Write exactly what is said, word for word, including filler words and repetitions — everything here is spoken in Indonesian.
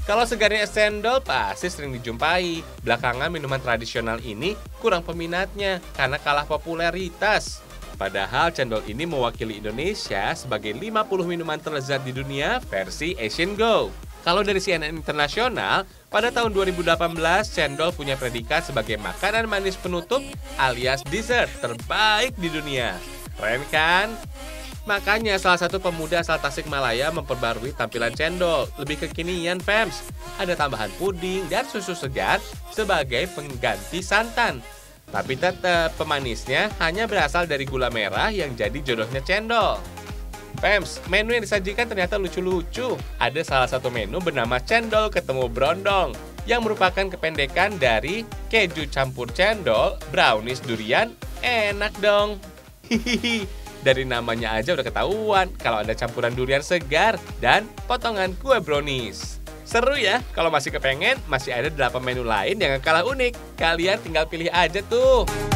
Kalau segarnya es cendol pasti sering dijumpai. Belakangan minuman tradisional ini kurang peminatnya karena kalah popularitas. Padahal cendol ini mewakili Indonesia sebagai lima puluh minuman terlezat di dunia versi Asian Go. Kalau dari C N N Internasional, pada tahun dua ribu delapan belas cendol punya predikat sebagai makanan manis penutup alias dessert terbaik di dunia. Keren kan? Makanya salah satu pemuda asal Tasikmalaya memperbarui tampilan cendol, lebih kekinian fams. Ada tambahan puding dan susu segar sebagai pengganti santan. Tapi tetap pemanisnya hanya berasal dari gula merah yang jadi jodohnya cendol. Fams, menu yang disajikan ternyata lucu-lucu. Ada salah satu menu bernama cendol ketemu brondong, yang merupakan kependekan dari keju campur cendol, brownies durian, enak dong. Hihihi. Dari namanya aja udah ketahuan kalau ada campuran durian segar dan potongan kue brownies. Seru ya, kalau masih kepengen, masih ada delapan menu lain yang gak kalah unik. Kalian tinggal pilih aja tuh.